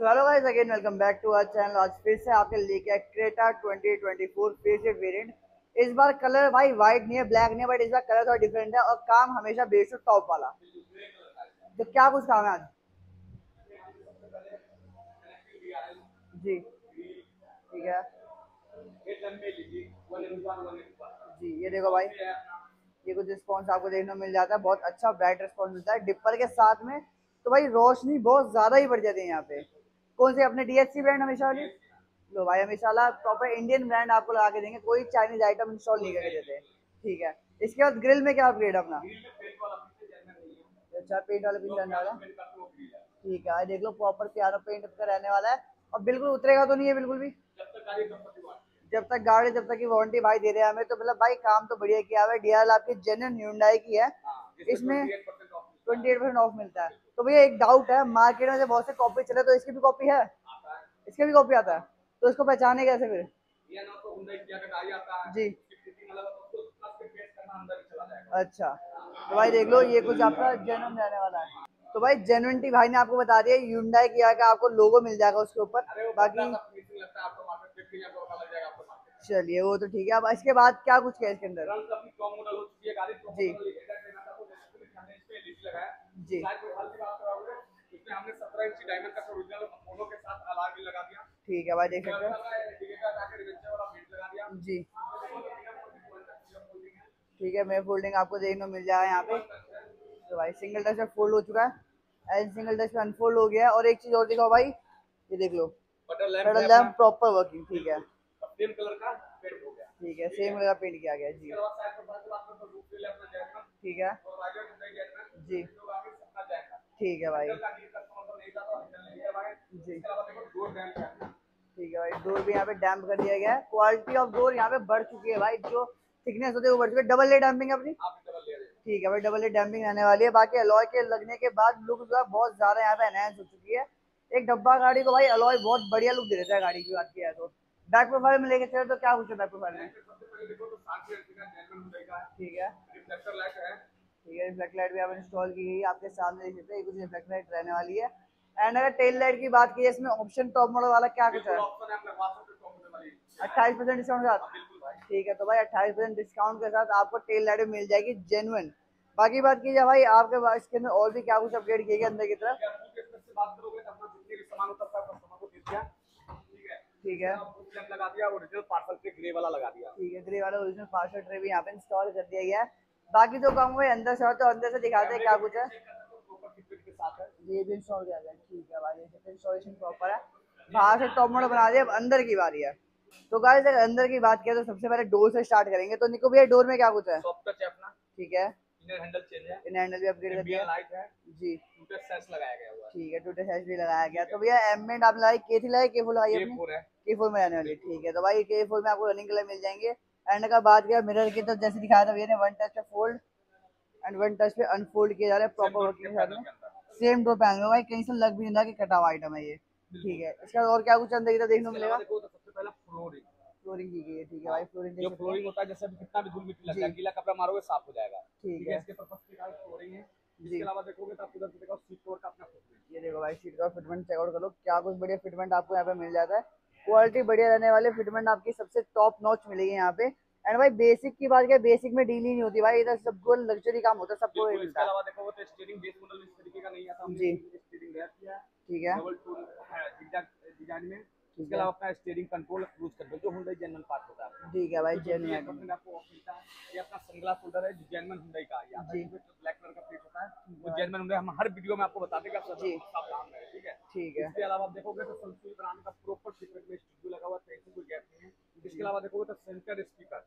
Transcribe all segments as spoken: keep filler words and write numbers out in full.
तो hello guys, again welcome back to our channel. आज फिर से आपके लेके आए क्रेटा ट्वेंटी ट्वेंटी फोर फेसिव वेरिएंट। इस बार कलर भाई वाइट नहीं है, ब्लैक नहीं है, बट इस बार कलर थोड़ा डिफरेंट है और काम हमेशा बेस टॉप वाला। तो क्या कुछ काम है आज? जी ठीक है जी, ये देखो भाई, ये कुछ रिस्पॉन्स आपको देखने को मिल जाता है। बहुत अच्छा ब्राइट रिस्पॉन्स मिलता है डिपर के साथ में। तो भाई रोशनी बहुत ज्यादा ही बढ़ जाती है यहाँ पे। कौन से अपने डीएचसी ब्रांड हमेशा वाली? लो भाई, हमेशा वाला प्रॉपर इंडियन ब्रांड आपको लगा के देंगे, कोई चाइनीज आइटम इंस्टॉल नहीं करके देते। ठीक है, इसके बाद ग्रिल में क्या अपग्रेड अपना? अच्छा, पेंट वाला पीस रहने वाला। ठीक है, देख लो प्रॉपर पियानो पेंट का रहने वाला है। और बिल्कुल उतरेगा तो नहीं है बिल्कुल भी? जब तक गाड़ी जब तक की वारंटी भाई दे रहे हैं हमें, तो मतलब भाई काम तो बढ़िया किया हुआ है। डीआरएल आपकी जेन्युइन ह्युंडई की है। इसमें ट्वेंटी एट परसेंट ऑफ मिलता है। तो भैया एक डाउट है, मार्केट में से बहुत से कॉपी चले, तो इसकी भी कॉपी है? इसके भी कॉपी आता है, तो इसको पहचाने कैसे फिर? जी अच्छा, तो भाई देख लो, ये कुछ आपका जेन्युइन रहने वाला है। तो भाई जेन्युइनिटी भाई ने आपको बता दिया, ह्युंडई की का आपको लोगो मिल जाएगा उसके ऊपर। बाकी चलिए वो तो ठीक है। अब इसके बाद क्या कुछ है इसके अंदर? जी जी ठीक है भाई, देख सकते हैं। जी ठीक है, मैं फोल्डिंग आपको देखने को मिल जाएगा यहाँ पे। तो भाई सिंगल टच में फोल्ड हो चुका है, एंड सिंगल टच में अनफोल्ड हो गया है। और एक चीज और दिखाओ भाई, ये देख लो, पेडल लैंप प्रॉपर वर्किंग। ठीक है ठीक है, सेम कलर का पेंट किया गया है जी। ठीक है जी ठीक है भाई जी ठीक है भाई, डोर भी यहाँ पे डैम्प कर दिया गया है। क्वालिटी ऑफ डोर यहाँ पे बढ़ चुकी है भाई, जो थिकनेस होती है वो बढ़ चुकी है। डबल लेयर डैम्पिंग है अपनी। ठीक है भाई, डबल लेयर डैम्पिंग रहने वाली है। बाकी अलॉय के लगने के बाद लुक जो है बहुत ज्यादा यहाँ पे एनहांस हो चुकी है। एक डब्बा गाड़ी को भाई अलॉय बहुत बढ़िया लुक दे देता है गाड़ी की, बात किया है तो। बैक प्रोफाइल में लेके चले तो क्या कुछ है बैक प्रोफाइल में? ठीक है ठीक है, रिफ्लेक्ट लाइट भी आप इंस्टॉल की गई है, आपके सामने देख सकते हैं। कुछ रिफ्लेक्ट लाइट रहने वाली है। एंड अगर टेल लाइट की बात की, इसमें ऑप्शन टॉप मॉडल वाला क्या कुछ है? अट्ठाईस परसेंट डिस्काउंट के साथ। ठीक है, तो भाई अट्ठाईस परसेंट डिस्काउंट के साथ आपको टेल लाइट मिल जाएगी जेन्युइन। बाकी बात की जाए भाई, आपके पास इसके अंदर और भी क्या कुछ अपग्रेड किया गया अंदर की तरफ? ठीक है लगा दिया, ओरिजिनल पार्सल ट्रे ग्रे वाला लगा दिया। ठीक है, ग्रे वाला ओरिजिनल पार्सल ट्रे भी यहाँ पे इंस्टॉल कर दिया गया है। बाकी तो कहूँगा भाई अंदर से तो अंदर से दिखाते हैं क्या कुछ है। ये भी इंस्टॉल किया गया। ठीक है भाई, इंस्टॉलेशन प्रॉपर है। बाहर से टॉप मॉडल बना दिया, अब अंदर की बारी है। तो गाइस अगर अंदर की बात किया तो सबसे पहले डोर से स्टार्ट करेंगे। तो निको भैया, डोर में क्या कुछ है? सॉफ्ट टच है अपना। ठीक है, इनर हैंडल चेंज है, इन हैंडल भी अपग्रेड कर दिया लाइट है जी। टूटे सेंस लगाया गया हुआ है। ठीक है, टूटे सेंस भी लगाया गया। तो भैया एमएंड आप लगाई, के थी लगाई, के फोर लगाई अपनी? है के फोर में आने वाली। ठीक है, तो भाई के फोर में आपको रनिंग कलर मिल जाएंगे। एंड का बात किया मिरर की, तो जैसे दिखाया था भैया ने, वन टच पे फोल्ड एंड वन टच पे अनफोल्ड किया जा रहा है प्रॉपर वर्किंग के साथ में। सेम डोर पैनल भाई, कहीं से लग भी नहीं रहा कि कटा हुआ आइटम है ये। ठीक है, इसका और क्या कुछ अंदर की देखने को मिलेगा? सबसे पहला फ्लोरिंग फ्लोरिंग की गई है। ठीक है भाई, फ्लोरिंग जो फ्लोरिंग होता है, जैसे भी कितना भी धूल मिट्टी लग जाए, गीला कपड़ा मारोगे साफ हो जाएगा। ठीक है, इसके पर्पस की फ्लोरिंग है। इसके अलावा देखोगे तो आपको इधर देखो सीट कवर का अपना फिटमेंट। ये देखो भाई, सीट का फिटमेंट चेकआउट करो, क्या कुछ बढ़िया फिटमेंट आपको यहाँ पे मिल जाता है। क्वालिटी बढ़िया रहने वाले, फिटमेंट आपकी सबसे टॉप नॉच मिलेगी यहाँ पे। एंड भाई बेसिक की बात किया, बेसिक में डील ही नहीं होती भाई, इधर सबको लग्जरी काम होता है, सबको ये मिलता है। इसके अलावा देखोगे तो स्टीयरिंग बेस मॉडल इस तरीके का नहीं आता जी। स्टीयरिंग रैप किया ठीक है, डबल टूल है डिजाइन में। इसके अलावा अपना स्टीयरिंग कंट्रोल क्रूज कंट्रोल जो हुंडई जेन्युइन पार्ट होता है। ठीक है भाई, जेन्युइन आपको मिलता है। ये अपना सनग्लास होल्डर है जो जेन्युइन हुंडई का है। जी, ब्लैक कलर का प्लेट होता है वो जेन्युइन हुंडई, हम हर वीडियो में आपको बता देंगे आप सब सब नाम है। ठीक है ठीक है। इसके अलावा आप देखोगे तो सनसूई ब्रांड का प्रॉपर फिटमेंट में स्टूडियो लगा हुआ है, कहीं कोई गैप नहीं है। इसके अलावा देखोगे तो सेंटर स्पीकर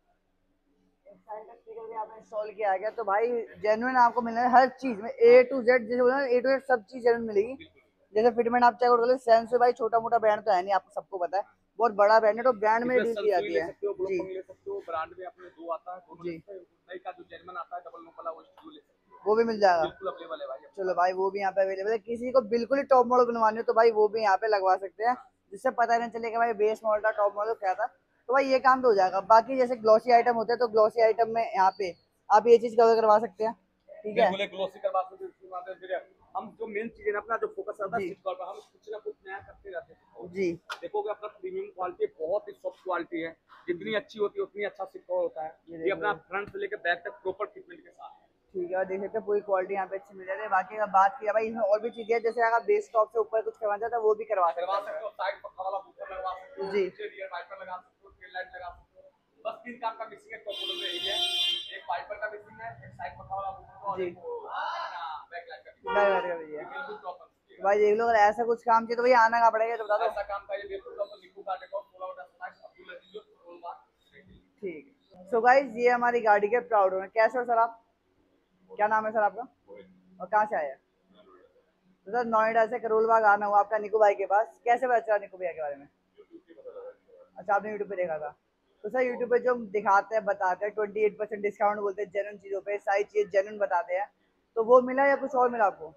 स्पीकर भी आपने इंस्टॉल किया गया। तो भाई जेन्युइन आपको मिलना है हर चीज में, ए टू जेड, जैसे बोला ए टू जेड सब चीज जेन्युइन मिलेगी। जैसे फिटमेंट आप चेक कर लो, सेंस भाई छोटा मोटा ब्रांड तो है नहीं, आपको सबको पता है, बहुत बड़ा ब्रांड है। तो ब्रांड में डील की जाती है जी। ले सकते हो, ब्रांड में अपने दो आता है जी, हुंडई का जो जेन्युइन आता है डबल नो वाला वो स्टूडियो ले सकते हो, वो भी मिल जाएगा। बिल्कुल अवेलेबल है भाई। चलो भाई, वो भी यहाँ पे अवेलेबल है। किसी को बिल्कुल ही टॉप मॉडल बनवानी हो तो भाई वो भी यहाँ पे लगवा सकते हैं, जिससे पता नहीं चलेगा भाई बेस मॉडल था टॉप मॉडल क्या था। तो भाई ये काम तो हो जाएगा। बाकी जैसे ग्लॉसी आइटम होते हैं, तो ग्लॉसी आइटम में यहाँ पे आप ये चीज कवर करवा सकते हैं। ठीक है, हम जो मेन चीज है ना अपना जो फोकस रहता है जी। सीट कवर पर, हम कुछ ना कुछ नया करते रहते हैं। जी देखोगे अपना प्रीमियम क्वालिटी बहुत ही सॉफ्ट क्वालिटी है, जितनी अच्छी होती है उतनी अच्छा सीट कवर होता है। ये ये देख अपना लो। फ्रंट से लेकर बैक तक प्रॉपर फिटमेंट के साथ है। ठीक है, और देख सकते हैं पूरी क्वालिटी यहाँ पे अच्छी मिल जाती है। बाकी अगर बात किया भाई इसमें और भी चीजें हैं, जैसे अगर बेस टॉप से ऊपर कुछ करवाना चाहता है वो भी करवा सकते करवा हैं। सकते हो, साइड पक्का वाला बूफर लगवा सकते हो, जी नीचे रियर वाइपर लगा सकते हो, टेल लाइट लगा सकते हो। बस तीन काम का मिसिंग है टॉप मॉडल में, यही है, एक वाइपर का मिसिंग है, एक साइड पक्का वाला बूफर और जी एक बैक लाइट का मिसिंग बैक है। बैठ कर भैया। ये बिल्कुल प्रॉपर तो भाई देख लो, अगर ऐसा कुछ काम चाहिए तो भैया आना कहाँ पड़ेगा, ये तो बता दो। ऐसा काम का ये बिल्कुल प्रॉपर निकू का डेकोर पूरा होता है, अब्दुल अजीज रोल बार। ठीक है, सो गाइज ये हमारी गाड़ी के प्राउड ओनर। कैसे हो सर आप, क्या नाम है सर आपका और कहाँ से आए हैं? तो सर नोएडा से करोल बाग आना हुआ आपका निकू भाई के पास। कैसे पता चला निकू भैया के बारे में? अच्छा, आपने यूट्यूब पे देखा था। तो सर यूट्यूब पे जो हम दिखाते हैं बताते हैं ट्वेंटी एट परसेंट डिस्काउंट बोलते हैं जेन्युइन चीज़ों पे, सारी चीज़ जेन्युइन बताते हैं, तो वो मिला या कुछ और मिला आपको?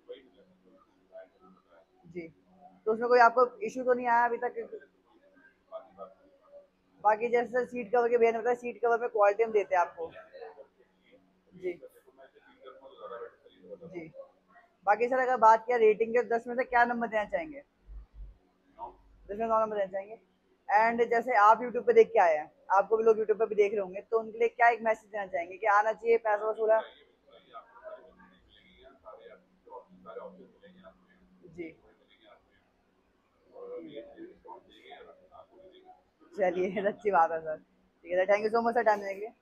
जी, तो उसमें कोई आपको इशू तो नहीं आया अभी तक? बाकी जैसे सीट कवर के भैया ने बताया, सीट कवर में क्वालिटी हम देते हैं आपको। जी जी। बाकी सर अगर बात किया रेटिंग के, दस में से क्या नंबर देना चाहेंगे? दस में नौ नंबर देना चाहेंगे। एंड जैसे आप यूट्यूब पे देख के आए हैं, आपको भी लोग यूट्यूब पे भी देख रहे होंगे, तो उनके लिए क्या एक मैसेज देना चाहेंगे कि आना चाहिए, पैसा वसूल है? जी चलिए अच्छी बात है सर। ठीक है sir, thank you so much sir time देने के लिए।